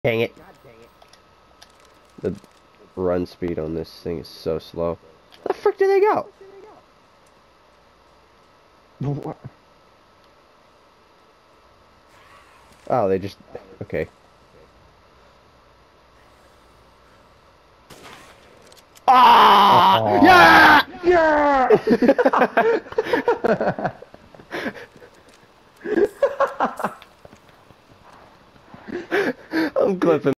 Dang it. The run speed on this thing is so slow. Where the frick did they go? What? Oh, they just... Okay. Ah! Oh. Yeah! Yeah!